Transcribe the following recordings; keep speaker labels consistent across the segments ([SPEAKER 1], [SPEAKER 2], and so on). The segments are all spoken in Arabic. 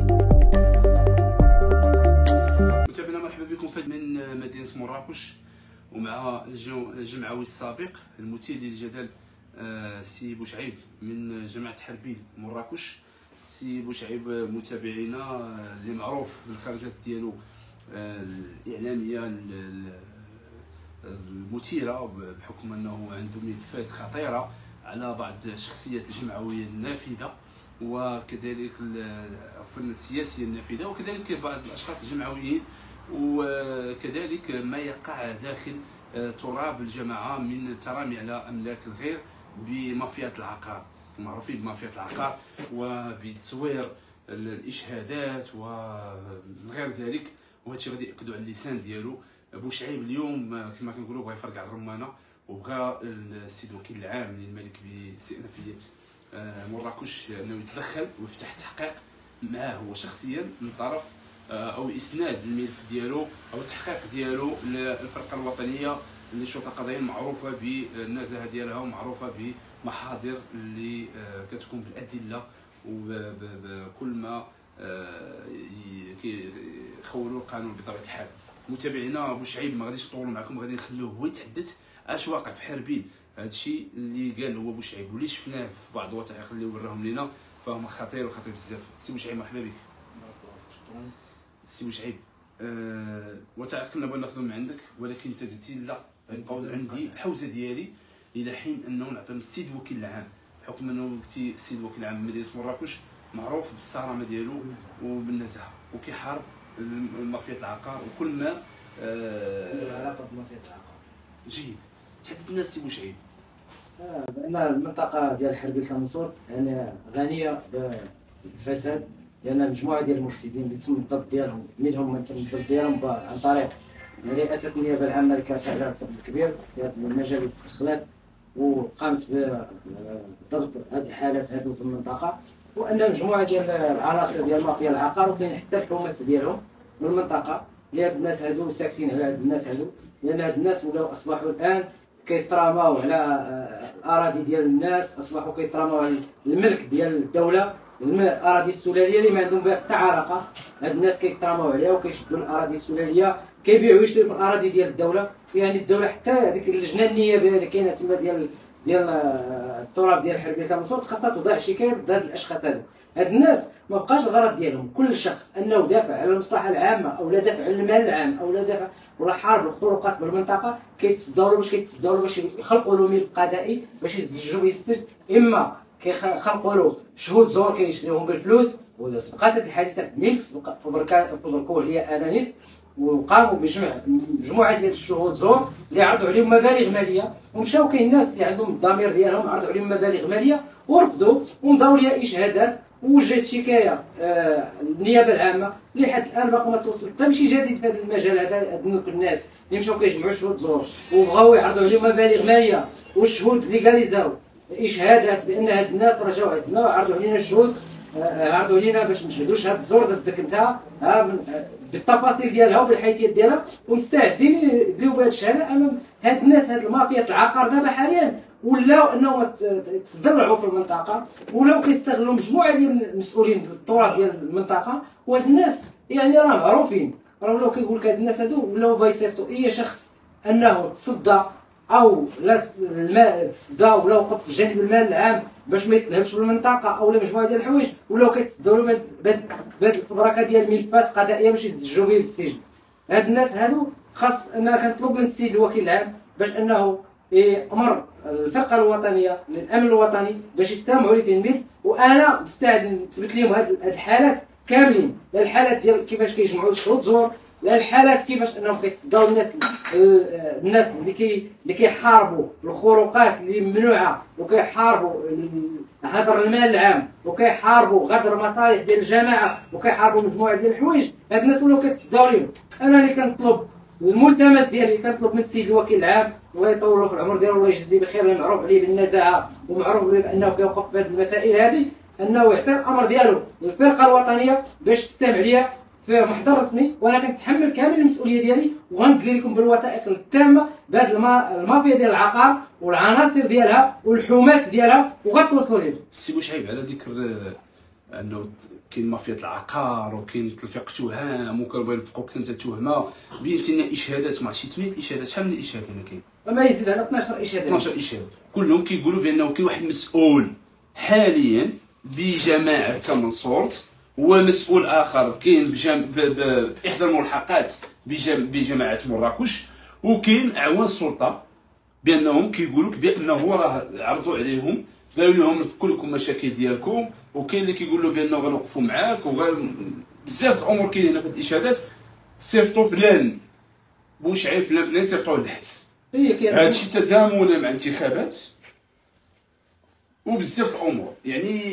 [SPEAKER 1] متابعينا مرحبا بكم من مدينة مراكش، ومع الجمعوي السابق المثير للجدل سي بوشعيب من جماعة حربي مراكش. سي بوشعيب متابعينا اللي معروف بالخرجات ديالو الإعلامية المثيرة، بحكم أنه عنده ملفات خطيرة على بعض الشخصيات الجمعوية النافذة وكذلك السياسية النافذة، وكذلك بعض الأشخاص الجمعويين، وكذلك ما يقع داخل تراب الجماعة من ترامي على أملاك الغير بمافيات العقار، معروفين بمافيات العقار وبتصوير الإشهادات وغير ذلك. وهذا الشيء غادي يأكدوا على اللسان ديالو. بوشعيب اليوم كما كنقولوا بغى يفرقع الرمانة، وبغى السيد الوكيل العام للملك باستئنافية مراكش انه يتدخل ويفتح تحقيق معاه هو شخصيا من طرف او اسناد الملف ديالو او التحقيق ديالو للفرقه الوطنيه للشرطه القضائيه المعروفه بالنزاهه ديالها ومعروفه بمحاضر اللي كتكون بالادله وبكل ما كيخولوا القانون بطبيعه الحال. متابعينا بوشعيب ما غاديش نطولوا معكم، غادي نخلوه هو يتحدث اش واقع في حربين. هذا الشيء اللي قال هو بوشعيب واللي شفناه في بعض الوثائق اللي وراهم لينا فهم خطير وخطير بزاف. سي بوشعيب مرحبا بك. سي بوشعيب وثائق كنا بغينا ناخذهم من عندك، ولكن انت قلتي لا، غنبقاو عندي الحوزه ديالي الى حين انه نعطيهم السيد الوكيل العام، بحكم انه قلتي السيد الوكيل العام مدينه مراكش معروف بالصرامه ديالو وبالنزاهه وكيحارب مافيات العقار وكل ما
[SPEAKER 2] علاقه بمافيات العقار.
[SPEAKER 1] جيد، تحدث الناس سي بوشعيب.
[SPEAKER 2] بان المنطقه ديال حربيه المنصور يعني غنيه بالفساد، لان مجموعه ديال المفسدين اللي تم الضبط ديالهم منهم من تم الضبط ديالهم عن طريق رئاسه النيابه العامه اللي كانت عليها الفضل الكبير في هذا المجال اللي تدخلات وقامت بضبط هذه الحالات هذو في المنطقه، وان مجموعه ديال العناصر ديال مافيا العقار وكاين حتى الحكومات ديالهم من المنطقه اللي هاد الناس هادو ساكتين على هاد الناس هادو، لان هاد الناس ولاو اصبحوا الان كيتراماو على الاراضي ديال الناس، اصبحوا كيتراماو على الملك ديال الدوله، الاراضي السلاليه اللي ما عندهم بها حتى علاقه. هاد الناس كيتراماو عليها وكيشدوا الاراضي السلاليه كيبيعوا ويشريو في الاراضي ديال الدوله. يعني الدوله حتى هذيك اللجنه النيابيه اللي كاينه تما ديال التراب ديال حربيه المنصور خاصها توضع شكايه ضد هاد الاشخاص هادو. هاد الناس ما بقاش الغرض ديالهم كل شخص انه دافع على المصلحه العامه او لا دافع على المال العام او لا دافع ولا حارب الخروقات بالمنطقه، كيتصداو له باش يخلقوا له ملف قضائي باش يزجوا به السجن، اما كيخلقوا له شهود زور كيشريوهم بالفلوس. وسبقات هذه الحادثه في ملك في بركوه اللي انا نيت، وقاموا بجمع مجموعه ديال الشهود زور اللي عرضوا عليهم مبالغ ماليه، ومشاو كاين الناس اللي عندهم الضمير ديالهم عرضوا عليهم مبالغ ماليه ورفضوا ومضاو ليها اشهادات ووجهت شكايه للنيابه العامه. لحد الان باقي ما توصل حتى شي جديد في هذا المجال هذا. هذوك الناس اللي مشاو كيجمعوا شهود زور وبغاو يعرضوا عليهم مبالغ ماليه والشهود ليغاليزاو اشهادات بان هاد الناس راه جاو عندنا وعرضوا علينا الشهود، عرضوا علينا باش نشهدوا شهاده الزور ضدك انت بالتفاصيل ديالها وبالحيثيات ديالها، ومستعدين يديروا بهذه الشهاده امام هاد الناس. هاد المافيا العقار دابا حاليا ولاو انهم تدلعوا في المنطقه، ولاو كيستغلوا مجموعه ديال المسؤولين بالتراب ديال المنطقه. وهاد الناس يعني راه معروفين، راه ولاو كيقول لك هاد الناس هادو ولاو بيصيفطوا اي شخص انه تصدى او لا الماء تصدى ولا وقف في جانب المال العام باش ما يتلهبش بالمنطقه او لا مجموعه ديال الحوايج، ولاو كيتصدوا له بهاد الفبركه ديال الملفات قضائيه باش يزجوا به في السجن. هاد الناس هادو خاص انا كنطلب من السيد الوكيل العام باش انه امر الفرقه الوطنيه للامن الوطني باش يستمعوا لي في الملف، وانا مستعد نثبت لهم هاد الحالات كاملين، الحالات ديال كيفاش كيجمعوا الشهود زور، الحالات كيفاش انهم كيتصداو الناس اللي كيحاربوا الخروقات اللي ممنوعه وكيحاربوا هدر المال العام وكيحاربوا غدر مصالح ديال الجماعه وكيحاربوا مجموعه ديال الحوايج. هاد الناس ولاو كيتصداو لهم. انا اللي كنطلب الملتمس ديالي كنطلب من السيد الوكيل العام الله يطول له في العمر ديالو الله يجزيه بخير، اللي معروف عليه بالنزاهه ومعروف عليه بانه كيوقف في هذه المسائل هذه، انه يعطي الامر ديالو للفرقه الوطنيه باش تستمع ليا في محضر رسمي، وانا كنتحمل كامل المسؤوليه ديالي وغندلي لكم بالوثائق التامه بهذه المافيا ديال العقار والعناصر ديالها والحومات ديالها وغتوصلوا ليه.
[SPEAKER 1] سي بوشعيب على ذكر انه كاين مافيا العقار وكاين تلفيق تهم وكنبغي نفقوك انت تهمه. بينتي لنا اشهادات، ما عرفتش سميت الاشهادات، شحال من الاشهاد هنا كاين؟
[SPEAKER 2] ما يزيد على 12 اشهاد.
[SPEAKER 1] 12 اشهاد كلهم كيقولوا بانه كاين واحد مسؤول حاليا بجماعه تمنصورت، ومسؤول اخر كاين باحدى الملحقات بجماعه مراكش، وكاين اعوان السلطه بانهم كيقولوا لك بانه راه عرضوا عليهم قالوا لهم نفكوا لكم المشاكل ديالكم، وكاين اللي كيقول له بانه غنوقفوا معاك بزاف الامور كاين هنا في الاشهادات. صيفطوا فلان بوشعيب فلان صيفطوه للحبس.
[SPEAKER 2] هي كاين
[SPEAKER 1] هادشي تزامنا مع انتخابات وبزاف الامور. يعني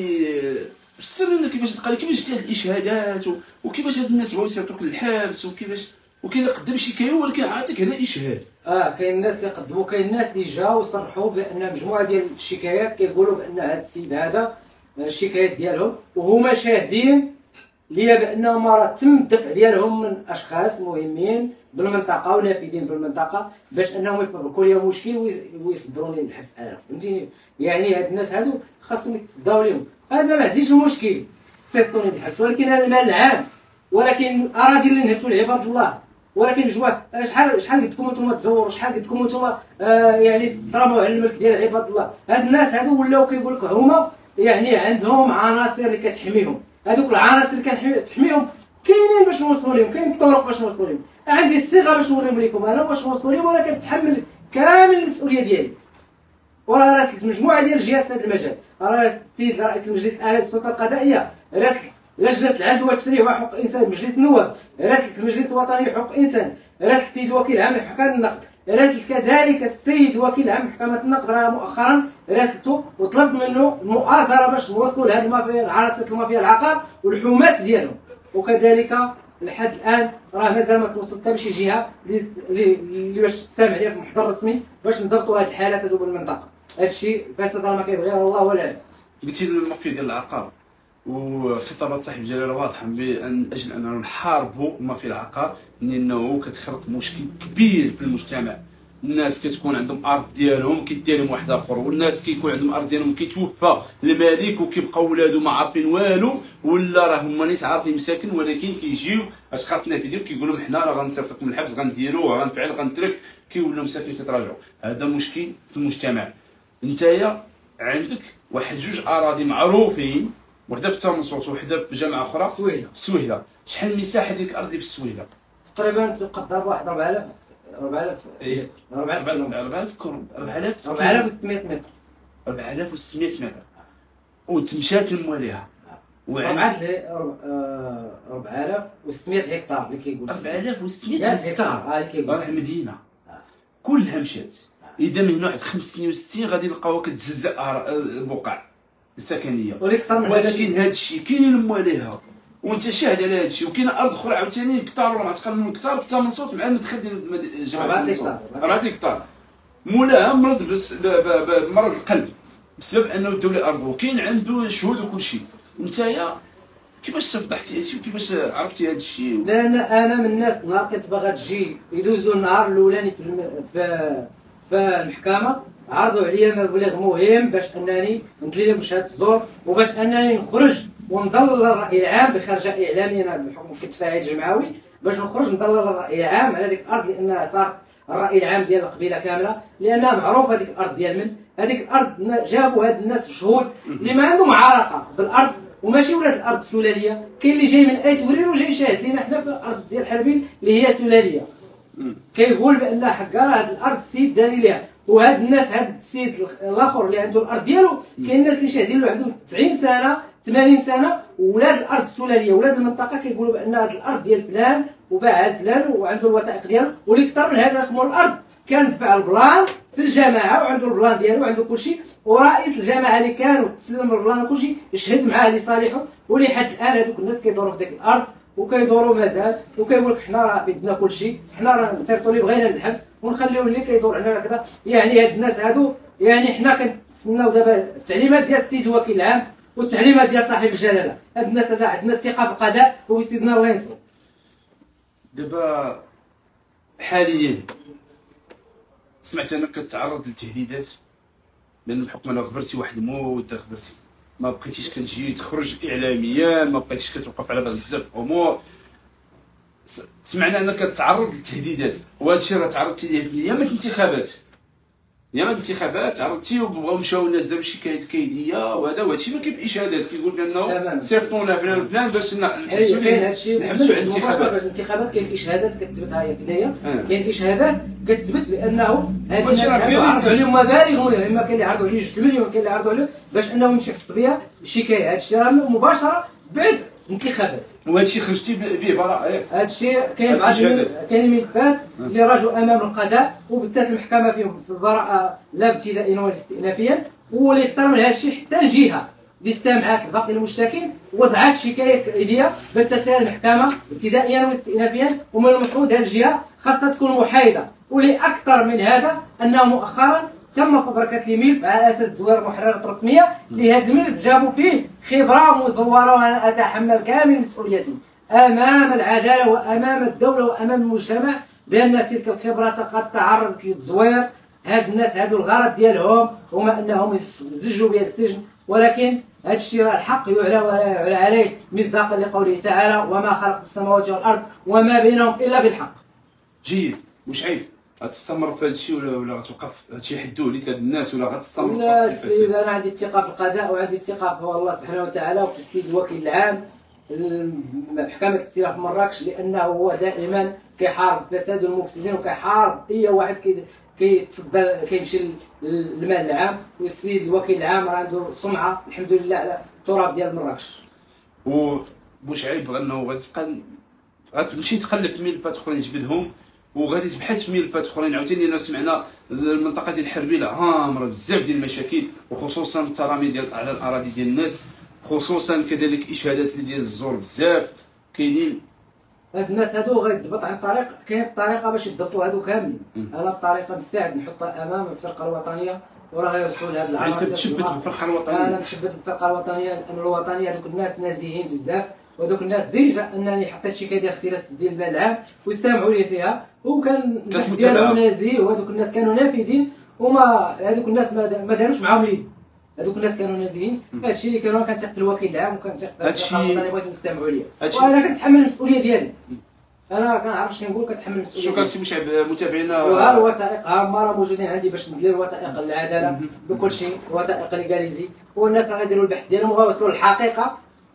[SPEAKER 1] السر انك كيفاش تلقى كيفاش جات الاشهادات وكيفاش هاد الناس بغاو يصيفطوك للحبس وكاين اللي قدم شكايه ولكن عاطيك هنا اشهاد.
[SPEAKER 2] كاين الناس اللي قدموا، كاين الناس اللي جاوا وصرحوا بان مجموعه ديال الشكايات كيقولوا بان هذا السيد هذا الشكايات ديالهم وهما شاهدين ليا بانهم راه تم الدفع ديالهم من اشخاص مهمين بالمنطقه ونافذين بالمنطقه باش انهم يفبركوا لي مشكل ويصدروني للحبس انا، فهمتي؟ يعني هاد الناس هادو خاصهم يتصداو لهم. انا ما عنديش المشكل صيفطوني للحبس، ولكن انا المال العام، ولكن اراضي اللي نهبتوا لعباد الله، ولكن مجموعه شحال قدكم نتوما تزوروا، شحال قدكم نتوما يعني ترموا على الملك ديال عباد الله. هاد الناس هادو ولاو كيقول لك هما يعني عندهم عناصر اللي كتحميهم، هذوك العناصر اللي كتحميهم كاينين باش نوصلوا لهم، كاين الطرق باش نوصلوا لهم، عندي الصيغه باش نوريهم لكم انا باش نوصلوا لهم، وانا كنتحمل كامل المسؤوليه ديالي. وراه راسلت مجموعه ديال الجهات في هذا المجال، راه السيد رئيس المجلس الاعلى للسلطه القضائيه، راسلت لجنه العدل والتشريع وحقوق الانسان مجلس النواب، راسلت المجلس الوطني لحقوق الانسان، راسلت السيد الوكيل العام لحكام النقد، راسلت كذلك السيد الوكيل العام لمحكمه النقد راه مؤخرا راسلته وطلبت منه المؤازره باش نوصلوا لهذه المافيا العناصر المافيا العقار والحومات ديالهم. وكذلك لحد الان راه مازال ما توصل حتى شي جهه اللي باش تستمع ليها في محضر رسمي باش نضبطوا هذه الحالات هذو بالمنطقه. هذا الشيء فاسد راه ما كيبغي الله ولا العباد.
[SPEAKER 1] قلتي المافيا ديال العقار وخطابات صاحب الجلاله واضحه من اجل اننا نحاربوا المافيا العقار، لانه كتخلق مشكل كبير في المجتمع. الناس كتكون عندهم ارض ديالهم كيدير لهم واحد اخر، والناس كيكون عندهم ارض ديالهم كيتوفى الملك وكيبقاو ولادو ما عارفين والو، ولا راه هما ناس عارفين مساكن ولكن كيجيو اشخاص نافذين كيقول لهم حنا راه غنصيفطكم للحبس غنديروا غنفعل غنترك، كيولوا مساكن كيتراجعوا. هذا مشكل في المجتمع. نتايا عندك واحد جوج اراضي معروفين، وحده في تمنصورت وحده في جامعه اخرى سويله. شحال المساحه ديال الارض اللي في السويله؟
[SPEAKER 2] تقريبا تقدر بواحد 4000 4600 متر
[SPEAKER 1] 4600 متر وتمشات لمواليها
[SPEAKER 2] 4600 هكتار اللي كيقول
[SPEAKER 1] 4600 هكتار راه مدينه كلها مشات. اذا من هنا واحد 5 سنين و60 غادي نلقاوها كتجزأ البقع السكنيه، ولكن هذا الشيء كاين مواليها وانت شاهد على هذا الشيء. وكاينه ارض اخرى عاوتاني كثار ولا ما تقل من كثار في تمنصورت مع المدخل ديال جامعه تمنصورت 4 هكتار مولاها مرض بمرض القلب بسبب انه الدوله ارضه وكاين عنده شهود وكل شيء. نتايا كيفاش تفضحتي هذا الشيء وكيفاش عرفتي هذا الشيء؟
[SPEAKER 2] لان انا من الناس نهار كنت باغا تجي يدوزوا النهار الاولاني في المحكمه عرضوا عليا مبلغ مهم باش انني ندير لهم شهاده الزور وباش انني نخرج ونضلل الراي العام بخرجه اعلاميه. انا بحكم كنت فاعل جمعوي باش نخرج نضلل الراي العام على ديك الارض لانها طاق الراي العام ديال القبيله كامله، لانها معروفه هذيك الارض ديال من هذيك الارض. جابوا هاد الناس شهود اللي ما عندهم علاقه بالارض وماشي ولاد الارض السلاليه، كاين اللي جاي من ايت ورير وجاي شاهد لينا حنا في الارض ديال حربين اللي هي سلاليه، كيقول بان حقا راه هاد الارض السيد داري ليها. وهاد الناس هاد السيد الاخر اللي عنده الارض ديالو كاين الناس اللي شاهدين له عندهم 90 سنه 80 سنه، وولاد الارض السلاليه ولاد المنطقه كيقولوا بان هاد الارض ديال فلان وباعها فلان وعنده الوثائق ديالو. واللي كثر من هذا رقم الارض كان دفع البلان في الجماعه وعنده البلان ديالو وعنده كل شيء، ورئيس الجماعه اللي كان وتسلم البلان وكل شيء يشهد معاه لصالحه. ولحد الان هذوك الناس كيدوروا في ديك الارض وكيدوروا مازال وكيقول لك حنا راه بيدنا كل شيء، حنا راه نصيفطوا اللي بغينا للحبس ونخليو اللي كيدور علينا كذا. يعني هاد الناس هادو يعني حنا كنتسناو دابا التعليمات ديال السيد الوكيل العام والتعليمات ديال صاحب الجلاله. هاد الناس هذا عندنا الثقه في القضاء وسيدنا الله ينصرو.
[SPEAKER 1] دابا حاليا سمعت انك كتعرض للتهديدات لان بحكم انك خبرتي واحد المده خبرتي ما بقيتيش كتجي تخرج اعلاميا، ما بقيتيش كتوقف على بزاف الامور. سمعنا انك كتعرض للتهديدات، وهذا الشيء راه تعرضتي ليه في ايام الانتخابات. ايام الانتخابات تعرضتي وبغاو مشاو الناس داروا شكايات كيديه، وهذا وهادشي ما كاين في اشهادات كيقول لنا صيفطونا فلان وفلان باش نحبسوا
[SPEAKER 2] كاين هادشي
[SPEAKER 1] نحبسوا على الانتخابات.
[SPEAKER 2] الانتخابات كاين اشهادات كتثبتها هي كنايا، كاين اشهادات كتثبت بانه هاد الناس عرضوا عليهم مبالغ مهمه، كاين اللي عرضوا عليه 2 مليون، كاين اللي عرضوا عليه باش انه يمشي يحط بها شكايه. هادشي راه مباشره بعد الانتخابات،
[SPEAKER 1] وهذا الشيء خرجتي به براءه.
[SPEAKER 2] هذا الشيء كاين ملفات اللي راجعوا امام القضاء وبتات المحكمه فيهم في البراءه لا ابتدائيا ولا استئنافيا، واللي اكثر من هذا الشيء حتى الجهه اللي استمعت الباقي المشتكين وضعت شكايه كيديه بتت فيها المحكمه ابتدائيا واستئنافيا. ومن المفروض هذه الجهه خاصها تكون محايده. واللي اكثر من هذا انه مؤخرا تم فبركه الملف على اساس تزوير محررات رسميه لهذا الملف، جابوا فيه خبره مزوره، وانا اتحمل كامل مسؤوليتي امام العداله وامام الدوله وامام المجتمع بان تلك الخبره قد تعرضت للتزوير. هاد الناس هادو الغرض ديالهم هما انهم يزجوا بها السجن، ولكن هذا الشيء راه الحق يعلى ولا يعلى عليه مصداقا لقوله تعالى: وما خلقت السماوات والارض وما بينهم الا بالحق.
[SPEAKER 1] جيد. واش عيب غتستمر في هذا الشيء ولا غتوقف هذا الشيء يحدوه لك هاد الناس ولا غتستمر؟
[SPEAKER 2] لا السيد، انا عندي الثقه في القضاء وعندي الثقه في الله سبحانه وتعالى وفي السيد الوكيل العام محكمه الاستئناف في مراكش، لانه هو دائما كيحارب الفساد والمفسدين وكيحارب اي واحد كيتصدى كيمشي للمال العام. والسيد الوكيل العام راه عنده سمعه الحمد لله على التراب ديال مراكش.
[SPEAKER 1] واش عيب انه غتبقى غتمشي تقلب في ملفات اخرين تجبدهم وغادي تبحث في ملفات اخرين عاوتاني؟ لان سمعنا المنطقه ديال الحربيله هامره بزاف ديال المشاكل، وخصوصا الترامي ديال على الاراضي ديال الناس، خصوصا كذلك اشهادات اللي ديال الزور بزاف كاينين.
[SPEAKER 2] هاد الناس هادو غيضبط عن طريق، كاين الطريقه باش يضبطوا هادو كاملين. انا الطريقه مستعد نحطها امام الفرقه الوطنيه وراه غيوصلوا لهاد العناصر.
[SPEAKER 1] انت تشبت بالفرقه الوطنيه؟
[SPEAKER 2] انا مشبت بالفرقه الوطنيه لان الوطنيه هذوك الناس نازيين بزاف، وهذوك الناس ديجا انني حطيت شكايه ديال اختلاس ديال المال العام واستمعوا لي فيها، وكان البحث ديالهم نازي، وهذوك الناس كانوا نافذين، وما هذوك الناس ما داروش معاهم اليد. هذوك الناس كانوا نازيين. هذا الشيء اللي كانوا كنثق في الوكيل العام وكنثق في الفرقه الوطنيه، بغيت نستمعوا ليا وانا كنتحمل المسؤوليه ديالي. انا كنعرف اش كنقول، كنتحمل المسؤوليه.
[SPEAKER 1] شكرا سي مشعب. متابعينا
[SPEAKER 2] وها الوثائق هما راه موجودين عندي باش ندير الوثائق العداله بكل شيء، وثائق ليغاليزي، والناس راه غيديروا البحث ديالهم وغيوصلوا للحقيقه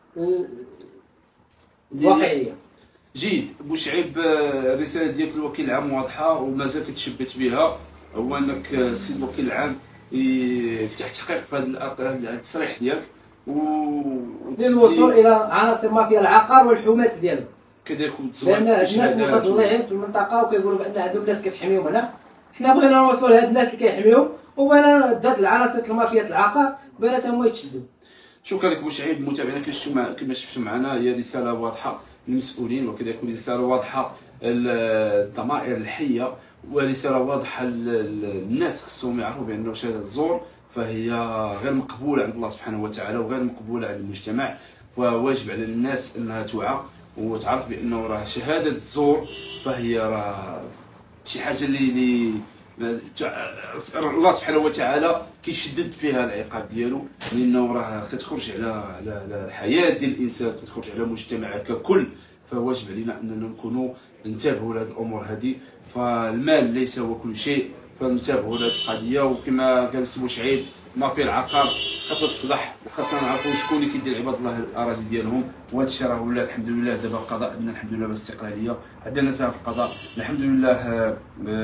[SPEAKER 2] الواقعيه.
[SPEAKER 1] جيد. بوشعيب، الرساله ديالك للوكيل العام واضحه ومازال كتشبت بها، هو انك السيد الوكيل العام يفتح تحقيق في هذا التصريح ديالك
[SPEAKER 2] للوصول الى عناصر مافيا العقار والحومات ديالهم
[SPEAKER 1] كذلك.
[SPEAKER 2] لان الناس متطلعين في المنطقه وكيقولوا بان هذوك الناس كتحميهم هنا. حنا بغينا نوصلوا لهاد الناس اللي كيحميوهم، وبغينا هاد العناصر المافيا العقار بغينا هما يتشدوا.
[SPEAKER 1] شكرا لك بوشعيب. متابعينا كما شفتوا معنا هي رساله واضحه للمسؤولين، وكذلك رساله واضحه للضمائر الحيه، ورساله واضحه للناس خصهم يعرفوا بان شهاده الزور فهي غير مقبوله عند الله سبحانه وتعالى وغير مقبوله عند المجتمع، وواجب على الناس انها توعى وتعرف بانه راه شهاده الزور فهي راه شي حاجه اللي الله سبحانه وتعالى كيشدد فيها العقاب ديالو، لانه راه كتخرج على الحياه ديال الانسان، كتخرج على المجتمع ككل. فواجب علينا اننا نكونوا ننتبهوا لهذه الامور هذه. فالمال ليس هو كل شيء، فننتبهوا لهذه القضيه. وكما قال السي بوشعيب، ما في العقار خاصها تفضح، وخاصنا نعرفوا شكون اللي كيدير عباد الله الاراضي ديالهم. وهذا الشيء راه ولا الحمد لله دابا القضاء عندنا الحمد لله بالاستقلاليه، عندنا نساء في القضاء الحمد لله.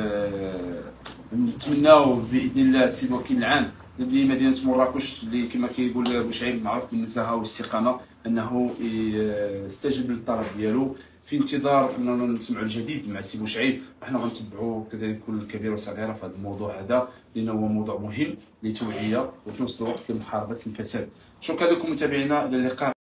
[SPEAKER 1] نتمناو باذن الله السيد الوكيل العام لمدينه مراكش اللي كما كيقول بوشعيب معروف بالنزاهه والاستقامه انه يستجب للطلب ديالو. في انتظار اننا نسمعوا الجديد مع السي بوشعيب، وحنا غنتبعوا كذلك كل كبيره وصغيره في هذا الموضوع هذا، لانه هو موضوع مهم للتوعيه وفي نفس الوقت لمحاربه الفساد. شكرا لكم متابعينا، الى اللقاء.